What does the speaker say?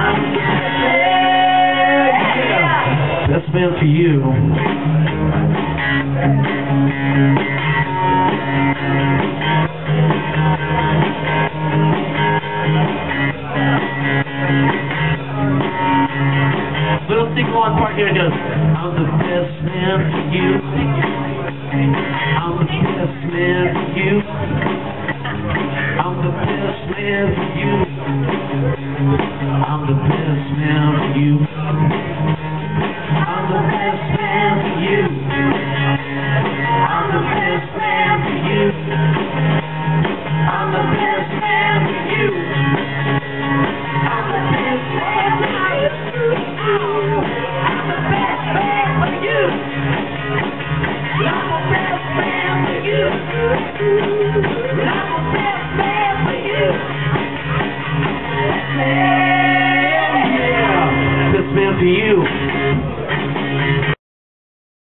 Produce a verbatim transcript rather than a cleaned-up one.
That's meant for you. Little sing-along part here goes, I'm the best man for you. I'm the best man for you. I'm the best man for you. I'm the best man for you. I'm the best man for you. I'm the best man for you. I'm the best man for you. I'm the best man for you. I'm the best man for you. I'm the best man for you. I'm the best man for you. Yeah, yeah. Best man for you.